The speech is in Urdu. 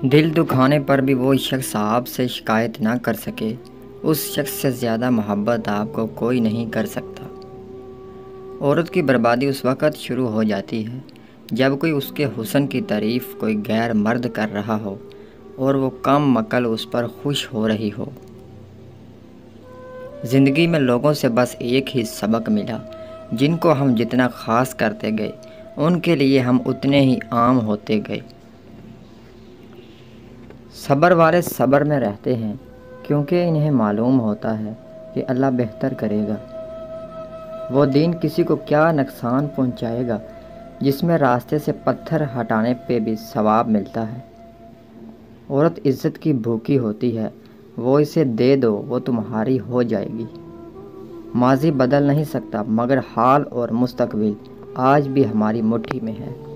دل دکھانے پر بھی وہ شخص آپ سے شکایت نہ کر سکے، اس شخص سے زیادہ محبت آپ کو کوئی نہیں کر سکتا۔ عورت کی بربادی اس وقت شروع ہو جاتی ہے جب کوئی اس کے حسن کی تعریف کوئی غیر مرد کر رہا ہو اور وہ کم عقل اس پر خوش ہو رہی ہو۔ زندگی میں لوگوں سے بس ایک ہی سبق ملا، جن کو ہم جتنا خاص کرتے گئے ان کے لیے ہم اتنے ہی عام ہوتے گئے۔ صبر والے صبر میں رہتے ہیں کیونکہ انہیں معلوم ہوتا ہے کہ اللہ بہتر کرے گا۔ وہ دین کسی کو کیا نقصان پہنچائے گا جس میں راستے سے پتھر ہٹانے پہ بھی ثواب ملتا ہے۔ عورت عزت کی بھوکی ہوتی ہے، وہ اسے دے دو وہ تمہاری ہو جائے گی۔ ماضی بدل نہیں سکتا مگر حال اور مستقبل آج بھی ہماری مٹھی میں ہے۔